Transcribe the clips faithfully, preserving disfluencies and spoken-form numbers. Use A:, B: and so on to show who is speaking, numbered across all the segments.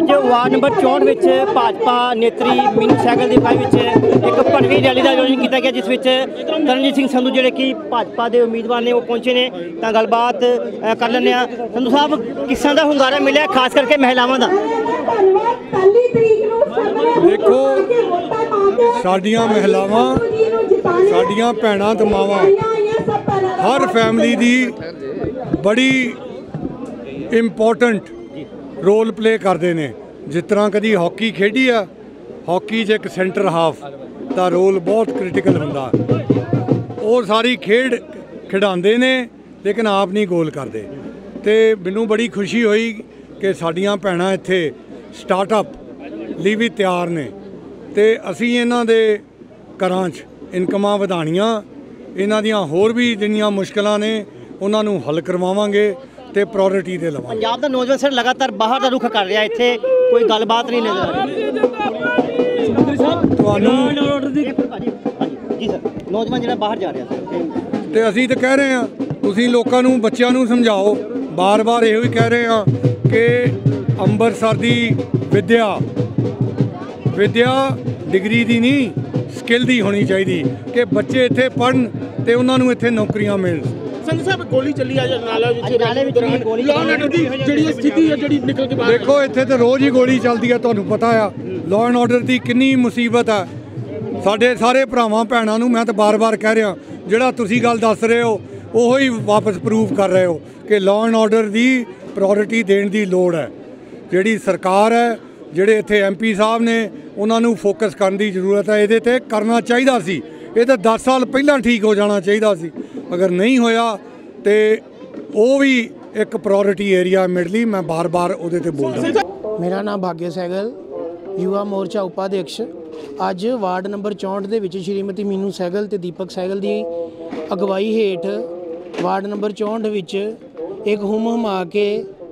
A: ਅੱਜ ward number ਚੌਂਹਠ ਵਿੱਚ ਭਾਜਪਾ ਨੇਤਰੀ ਮੀਨੂ ਸਹਿਗਲ ਦੀ ਅਗਵਾਈ ਵਿੱਚ ਇੱਕ ਭਰਵੀਂ ਰੈਲੀ ਦਾ ਆਯੋਜਨ ਕੀਤਾ ਗਿਆ, ਜਿਸ ਵਿੱਚ ਤਰਨਜੀਤ ਸਿੰਘ ਸੰਧੂ ਜਿਹੜੇ ਕਿ ਭਾਜਪਾ ਦੇ ਉਮੀਦਵਾਰ ਨੇ ਉਹ ਪਹੁੰਚੇ ਨੇ। ਤਾਂ ਗੱਲਬਾਤ ਕਰ ਲੈਂਦੇ ਹਾਂ। ਸੰਧੂ ਸਾਹਿਬ, ਕਿਸ ਤਰ੍ਹਾਂ ਦਾ ਹੁੰਗਾਰਾ ਮਿਲਿਆ ਖਾਸ ਕਰਕੇ ਮਹਿਲਾਵਾਂ ਦਾ?
B: देखो साडियां महिलावां साडियां भैणां ते मावां हर फैमिली दी बड़ी इंपॉर्टेंट रोल प्ले करते हैं। जिस तरह कभी हॉकी खेडी है, हॉकी च एक सेंटर हाफ का रोल बहुत क्रिटिकल होंदा, वो सारी खेड खिडांदे ने लेकिन आप नहीं गोल करते। तो मैनू बड़ी खुशी हुई कि साडियां भैणां इत्थे स्टार्टअप ਲਈ भी ਤਿਆਰ ने। तो असी इन्हां दे घरां च इनकमां वधाणियां, इन्हां दियां होर भी जिन्नियां मुश्किलां ने उन्हां नूं हल करवावांगे ते प्रायोरिटी दे लवांगे।
A: पंजाब दा नौजवान सर लगातार बाहर दा रुख कर रहा है, इत्थे कोई गलबात नहीं नज़र आ रही।
B: तुहानूं
A: जी सर, नौजवान जिहड़ा बाहर जा रहा है
B: ते असी तो कह रहे हैं तुसीं लोकां नूं बच्चिआं नूं समझाओ। बार बार इहो ही कह रहे हैं कि अंमृतसर दी विद्या विद्या डिग्री दी नहीं स्किल दी होनी चाहिए कि बच्चे इत्थे पढ़न ते उन्हां नूं इत्थे नौकरियां मिलन।
C: संधू साहब, गोली चली है नाले
B: देखो इत्थे तो रोज़ ही गोली चलती है, तुहानूं पता है लॉ एंड ऑर्डर की कितनी मुसीबत है। साडे सारे भरावां भैणां नूं मैं तो बार बार कह रहा, जिहड़ा तुसीं गल दस रहे हो उहो ही वापस प्रूव कर रहे हो कि लॉ एंड ऑर्डर की प्रायोरिटी देण दी लोड़ है। जिहड़ी सरकार है, ਜਿਹੜੇ ਇੱਥੇ ਐਮ ਪੀ ਸਾਹਿਬ ਨੇ, ਉਹਨਾਂ ਨੂੰ ਫੋਕਸ ਕਰਨ ਦੀ ਜ਼ਰੂਰਤ ਹੈ। ਇਹਦੇ 'ਤੇ ਕਰਨਾ ਚਾਹੀਦਾ ਸੀ, ਇਹ ਤਾਂ ਦਸ ਸਾਲ ਪਹਿਲਾਂ ਠੀਕ ਹੋ ਜਾਣਾ ਚਾਹੀਦਾ ਸੀ। ਅਗਰ ਨਹੀਂ ਹੋਇਆ ਤੇ ਉਹ ਵੀ ਇੱਕ ਪ੍ਰਾਇੋਰਟੀ ਏਰੀਆ ਮਿਡ ਲਈ ਮੈਂ ਬਾਰ-ਬਾਰ ਉਹਦੇ 'ਤੇ ਬੋਲਦਾ।
D: ਮੇਰਾ ਨਾਮ ਭਾਗਯ ਸਹਿਗਲ, ਯੁਵਾ ਮੋਰਚਾ ਉਪਾਧਿਅਕਸ਼। ਅੱਜ ਵਾਰਡ ਨੰਬਰ ਚੌਂਹਠ ਦੇ ਵਿੱਚ ਸ਼੍ਰੀਮਤੀ ਮੀਨੂ ਸਹਿਗਲ ਤੇ ਦੀਪਕ ਸਹਿਗਲ ਦੀ ਅਗਵਾਈ ਹੇਠ ਵਾਰਡ ਨੰਬਰ ਚੌਂਹਠ ਵਿੱਚ ਇੱਕ ਹੁਮ ਹੁਮਾ ਕੇ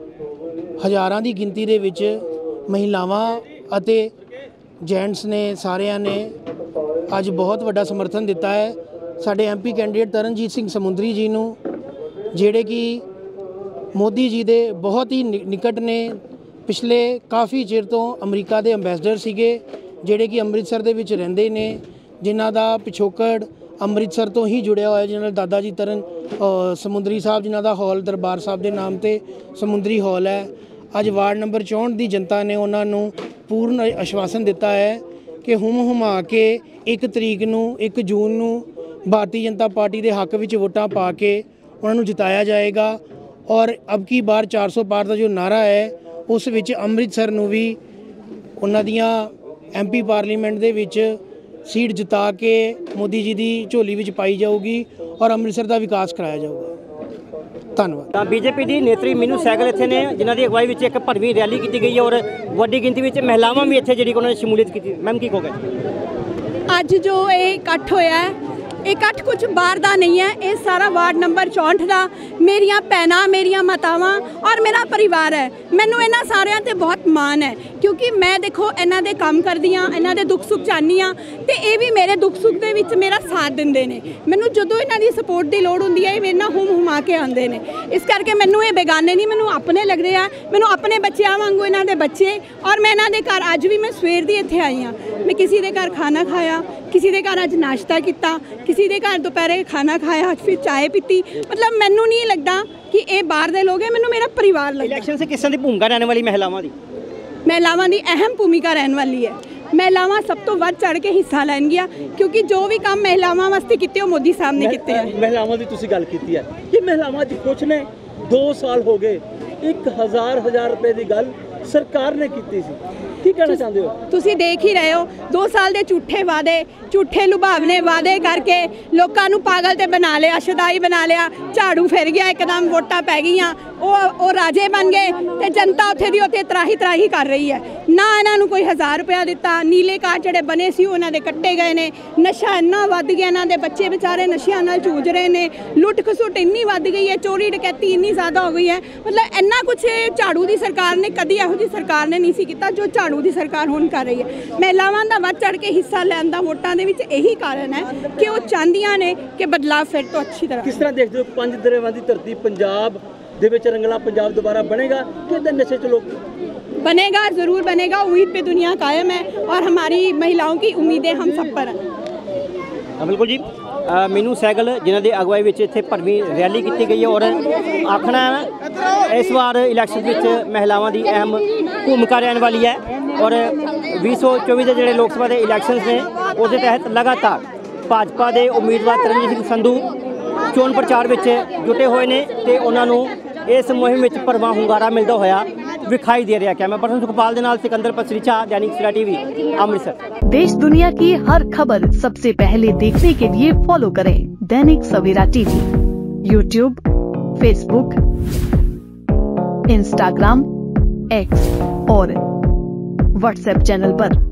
D: ਹਜ਼ਾਰਾਂ ਦੀ ਗਿਣਤੀ ਦੇ ਵਿੱਚ महिलावां ਅਤੇ ਜੈਂਟਸ ਨੇ ਸਾਰਿਆਂ ਨੇ ਅੱਜ ਬਹੁਤ ਵੱਡਾ ਸਮਰਥਨ ਦਿੱਤਾ ਹੈ ਸਾਡੇ ਐਮਪੀ ਕੈਂਡੀਡੇਟ ਤਰਨਜੀਤ ਸਿੰਘ ਸਮੁੰਦਰੀ ਜੀ ਨੂੰ, ਜਿਹੜੇ ਕਿ ਮੋਦੀ ਜੀ ਦੇ ਬਹੁਤ ਹੀ ਨਿਕਟ ਨੇ। ਪਿਛਲੇ ਕਾਫੀ ਚਿਰ ਤੋਂ ਅਮਰੀਕਾ ਦੇ ਅੰਬੈਸਡਰ ਸੀਗੇ, ਜਿਹੜੇ ਕਿ ਅੰਮ੍ਰਿਤਸਰ ਦੇ ਵਿੱਚ ਰਹਿੰਦੇ ਨੇ, ਜਿਨ੍ਹਾਂ ਦਾ ਪਿਛੋਕੜ ਅੰਮ੍ਰਿਤਸਰ ਤੋਂ ਹੀ ਜੁੜਿਆ ਹੋਇਆ, ਜਿਹਨਾਂ ਨਾਲ ਦਾਦਾ ਜੀ ਤਰਨ ਸਮੁੰਦਰੀ ਸਾਹਿਬ, ਜਿਨ੍ਹਾਂ ਦਾ ਹਾਲ ਦਰਬਾਰ ਸਾਹਿਬ ਦੇ ਨਾਮ ਤੇ ਸਮੁੰਦਰੀ ਹਾਲ ਹੈ। ਅੱਜ ਵਾਰਡ ਨੰਬਰ ਚੌਂਹਠ ਦੀ ਜਨਤਾ ਨੇ ਉਹਨਾਂ ਨੂੰ ਪੂਰਨ ਆਸ਼ਵਾਸਨ ਦਿੱਤਾ ਹੈ ਕਿ ਹੁਮ ਹੁਮਾ ਕੇ ਇੱਕ ਤਰੀਕ ਨੂੰ ਇੱਕ ਜੂਨ ਨੂੰ ਭਾਰਤੀ ਜਨਤਾ ਪਾਰਟੀ ਦੇ ਹੱਕ ਵਿੱਚ ਵੋਟਾਂ ਪਾ ਕੇ ਉਹਨਾਂ ਨੂੰ ਜਿਤਾਇਆ ਜਾਏਗਾ। ਔਰ ਅਬ ਕੀ ਬਾਰ ਚਾਰ ਸੌ ਪਾਰ ਦਾ ਜੋ ਨਾਰਾ ਹੈ, ਉਸ ਵਿੱਚ ਅੰਮ੍ਰਿਤਸਰ ਨੂੰ ਵੀ ਉਹਨਾਂ ਦੀਆਂ ਐਮ ਪੀ ਪਾਰਲੀਮੈਂਟ ਦੇ ਵਿੱਚ ਸੀਟ ਜਿਤਾ ਕੇ ਮੋਦੀ ਜੀ ਦੀ ਝੋਲੀ ਵਿੱਚ ਪਾਈ ਜਾਊਗੀ ਔਰ ਅੰਮ੍ਰਿਤਸਰ ਦਾ ਵਿਕਾਸ ਕਰਾਇਆ ਜਾਊਗਾ। ਧੰਨਵਾਦ।
A: ਤਾਂ ਬੀਜੇਪੀ ਦੀ ਨੇਤਰੀ ਮੀਨੂ ਸਹਿਗਲ ਇੱਥੇ ਨੇ, ਜਿਨ੍ਹਾਂ ਦੀ ਅਗਵਾਈ ਵਿੱਚ ਇੱਕ ਭਰਵੀਂ ਰੈਲੀ ਕੀਤੀ ਗਈ ਹੈ ਔਰ ਵੱਡੀ ਗਿਣਤੀ ਵਿੱਚ ਮਹਿਲਾਵਾਂ ਵੀ ਇੱਥੇ ਜਿਹੜੀ ਉਹਨਾਂ ਨੇ ਸ਼ਮੂਲੀਅਤ ਕੀਤੀ। ਮੈਮ ਕੀ ਕਹੋਗੇ?
E: ਅੱਜ ਜੋ ਇਹ ਇਕੱਠ ਹੋਇਆ ਹੈ, ਇਹ ਇਕੱਠ ਕੁਝ ਬਾਹਰ ਦਾ ਨਹੀਂ ਹੈ, ਇਹ ਸਾਰਾ ਵਾਰਡ ਨੰਬਰ ਚੌਂਹਠ ਦਾ ਮੇਰੀਆਂ ਭੈਣਾਂ, ਮੇਰੀਆਂ ਮਾਤਾਵਾਂ ਔਰ ਮੇਰਾ ਪਰਿਵਾਰ ਹੈ। ਮੈਨੂੰ ਇਹਨਾਂ ਸਾਰਿਆਂ 'ਤੇ ਬਹੁਤ ਮਾਣ ਹੈ, ਕਿਉਂਕਿ ਮੈਂ ਦੇਖੋ ਇਹਨਾਂ ਦੇ ਕੰਮ ਕਰਦੀ ਹਾਂ, ਇਹਨਾਂ ਦੇ ਦੁੱਖ ਸੁੱਖ ਚਾਹੁੰਦੀ ਹਾਂ ਅਤੇ ਇਹ ਵੀ ਮੇਰੇ ਦੁੱਖ ਸੁੱਖ ਦੇ ਵਿੱਚ ਮੇਰਾ ਸਾਥ ਦਿੰਦੇ ਨੇ। ਮੈਨੂੰ ਜਦੋਂ ਇਹਨਾਂ ਦੀ ਸਪੋਰਟ ਦੀ ਲੋੜ ਹੁੰਦੀ ਹੈ, ਇਹ ਮੇਰੇ ਨਾਲ ਹੁਮ ਹੁਮਾ ਕੇ ਆਉਂਦੇ ਨੇ। ਇਸ ਕਰਕੇ ਮੈਨੂੰ ਇਹ ਬੇਗਾਨੇ ਨਹੀਂ, ਮੈਨੂੰ ਆਪਣੇ ਲੱਗਦੇ ਆ, ਮੈਨੂੰ ਆਪਣੇ ਬੱਚਿਆਂ ਵਾਂਗੂ ਇਹਨਾਂ ਦੇ ਬੱਚੇ। ਔਰ ਮੈਂ ਇਹਨਾਂ ਦੇ ਘਰ ਅੱਜ ਵੀ ਮੈਂ ਸਵੇਰ ਦੀ ਇੱਥੇ ਆਈ ਹਾਂ, ਮੈਂ ਕਿਸੇ ਦੇ ਘਰ ਖਾਣਾ ਖਾਇਆ, ਕਿਸੇ ਦੇ ਘਰ ਅੱਜ ਨਾਸ਼ਤਾ ਕੀਤਾ, ਕਿਸੇ ਦੇ ਘਰ ਦੁਪਹਿਰੇ ਖਾਣਾ ਖਾਇਆ, ਫਿਰ ਚਾय ਪੀਤੀ। ਮਤਲਬ ਮੈਨੂੰ ਨਹੀਂ ਲੱਗਦਾ ਕਿ ਇਹ ਬਾਹਰ ਦੇ ਲੋਕ ਹੈ, ਮੈਨੂੰ ਮੇਰਾ ਪਰਿਵਾਰ ਲੱਗਦਾ।
A: ਇਲੈਕਸ਼ਨ ਸੇ ਕਿਸ ਤਰ੍ਹਾਂ ਦੀ ਭੂਮਿਕਾ ਰਹਿਣ ਵਾਲੀ ਮਹਿਲਾਵਾਂ ਦੀ?
E: ਮਹਿਲਾਵਾਂ ਦੀ ਅਹਿਮ ਭੂਮਿਕਾ ਰਹਿਣ ਵਾਲੀ ਹੈ। ਮਹਿਲਾਵਾਂ ਸਭ ਤੋਂ ਵੱਧ ਚੜ੍ਹ ਕੇ ਹਿੱਸਾ ਲੈਣਗੀਆਂ, ਕਿਉਂਕਿ ਜੋ ਵੀ ਕੰਮ ਮਹਿਲਾਵਾਂ ਵਾਸਤੇ ਕੀਤੇ ਉਹ ਮੋਦੀ ਸਾਹਿਬ ਨੇ ਕੀਤੇ ਹੈ।
C: ਮਹਿਲਾਵਾਂ ਦੀ ਤੁਸੀਂ ਗੱਲ ਕੀਤੀ ਹੈ, ਇਹ ਮਹਿਲਾਵਾਂ ਅੱਜ ਖੁਸ਼ ਨੇ। ਦੋ ਸਾਲ ਹੋ ਗਏ, ਇੱਕ ਹਜ਼ਾਰ ਹਜ਼ਾਰ ਰੁਪਏ ਦੀ ਗੱਲ ਸਰਕਾਰ ਨੇ ਕੀਤੀ ਸੀ। ਕੀ ਕਹਿਣਾ ਚਾਹੁੰਦੇ ਹੋ? ਤੁਸੀਂ
E: ਦੇਖ ਹੀ ਰਹੇ ਹੋ, ਦੋ ਸਾਲ ਦੇ ਝੂਠੇ ਵਾਅਦੇ, ਝੂਠੇ ਲੁਭਾਵਨੇ ਵਾਅਦੇ ਕਰਕੇ ਲੋਕਾਂ ਨੂੰ ਪਾਗਲ ਤੇ ਬਣਾ ਲਿਆ, ਸ਼ਦਾਈ ਬਣਾ ਲਿਆ। ਝਾੜੂ ਫਿਰ ਗਿਆ, ਇੱਕਦਮ ਵੋਟਾਂ ਪੈ ਗਈਆਂ, ਉਹ ਉਹ ਰਾਜੇ ਬਣ ਗਏ ਤੇ ਜਨਤਾ ਉੱਥੇ ਦੀ ਉੱਥੇ ਤਰਾਹੀ ਤਰਾਹੀ ਕਰ ਰਹੀ ਹੈ। ਨਾ ਇਹਨਾਂ ਨੂੰ ਕੋਈ ਹਜ਼ਾਰ ਰੁਪਇਆ ਦਿੱਤਾ, ਨੀਲੇ ਕਾਰਡ ਜਿਹੜੇ ਬਣੇ ਸੀ ਉਹਨਾਂ ਦੇ ਕੱਟੇ ਗਏ ਨੇ। ਨਸ਼ਾ ਇੰਨਾ ਵੱਧ ਗਿਆ, ਇਹਨਾਂ ਦੇ ਬੱਚੇ ਵਿਚਾਰੇ ਨਸ਼ਿਆਂ ਨਾਲ ਜੂਝ ਰਹੇ ਨੇ। ਲੁੱਟ ਖਸੁੱਟ ਇੰਨੀ ਵੱਧ ਗਈ ਹੈ, ਚੋਰੀ ਡਕੈਤੀ ਇੰਨੀ ਜ਼ਿਆਦਾ ਹੋ ਗਈ ਹੈ। ਮਤਲਬ ਇੰਨਾ ਕੁਛ ਝਾੜੂ ਦੀ ਸਰਕਾਰ ਨੇ ਕਦੀ ਇਹੋ ਜਿਹੀ ਸਰਕਾਰ ਨੇ ਨਹੀਂ ਸੀ ਕੀਤਾ ਜੋ ਝਾੜੂ ਦੀ ਸਰਕਾਰ ਹੁਣ ਕਰ ਰਹੀ ਹੈ। ਮਹਿਲਾਵਾਂ ਦਾ ਵੱਧ ਚੜ੍ਹ ਕੇ ਹਿੱਸਾ ਲੈਣ ਦਾ ਵੋਟਾਂ ਦੇ ਵਿੱਚ ਇਹੀ ਕਾਰਨ ਹੈ ਕਿ ਉਹ ਚਾਹੁੰਦੀਆਂ ਨੇ ਕਿ ਬਦਲਾਅ ਫਿਰ ਤੋਂ ਅੱਛੀ ਤਰ੍ਹਾਂ।
C: ਕਿਸ ਤਰ੍ਹਾਂ ਦੇਖਦੇ ਹੋ ਪੰਜ ਦਰਿਆਵਾਂ ਦੀ ਧਰਤੀ ਪੰਜਾਬ ਦੇ ਵਿੱਚ ਰੰਗਲਾ ਪੰਜਾਬ ਦੁਬਾਰਾ ਬਣੇਗਾ ਕਿ ਇਹਦੇ ਨਸ਼ੇ ਚ ਲੋਕ
E: बनेगा, ज़रूर बनेगा। उम्मीद पे दुनिया कायम है और हमारी महिलाओं की उम्मीदें हम सब पर हैं।
A: बिल्कुल जी, अ, मीनू सैगल जिन्हों की अगवाई में इतने भरवीं रैली की गई है और आखना इस बार इलैक्शन में महिलाओं की अहम भूमिका रहने वाली है और भी सौ चौबी के जोड़े लोक सभा के इलैक्शन ने उस तहत लगातार भाजपा के उम्मीदवार तरनजीत सिंह संधू चोण प्रचार में जुटे हुए हैं तो उन्होंने इस मुहिम में भरवा हुंगारा मिलता होया विखाई दे रहा। कैमरा पर्सन सुखपाल के नाल सिकंदर पसरीचा, दैनिक सवेरा टीवी, अमृतसर।
F: देश दुनिया की हर खबर सबसे पहले देखने के लिए फॉलो करें Dainik Savera TV, YouTube, Facebook, Instagram, X और व्हाट्सएप चैनल पर।